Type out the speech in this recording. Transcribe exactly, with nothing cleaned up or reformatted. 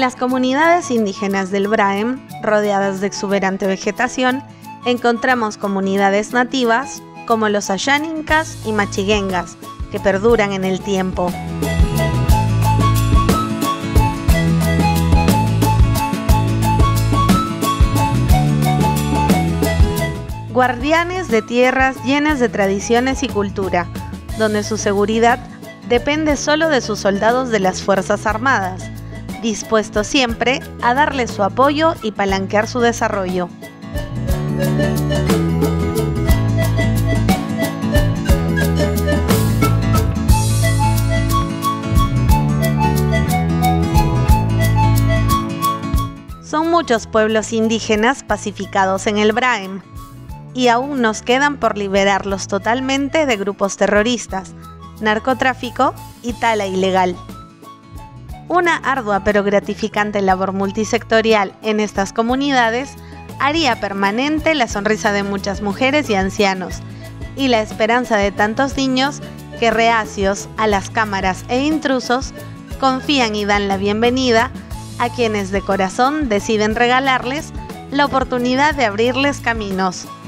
las comunidades indígenas del Braem, rodeadas de exuberante vegetación, encontramos comunidades nativas como los Ayaninkas y Machiguengas, que perduran en el tiempo. Guardianes de tierras llenas de tradiciones y cultura, donde su seguridad depende solo de sus soldados de las Fuerzas Armadas, dispuestos siempre a darles su apoyo y palanquear su desarrollo. Son muchos pueblos indígenas pacificados en el Braem, y aún nos quedan por liberarlos totalmente de grupos terroristas, narcotráfico y tala ilegal. Una ardua pero gratificante labor multisectorial en estas comunidades haría permanente la sonrisa de muchas mujeres y ancianos y la esperanza de tantos niños que, reacios a las cámaras e intrusos, confían y dan la bienvenida a quienes de corazón deciden regalarles la oportunidad de abrirles caminos.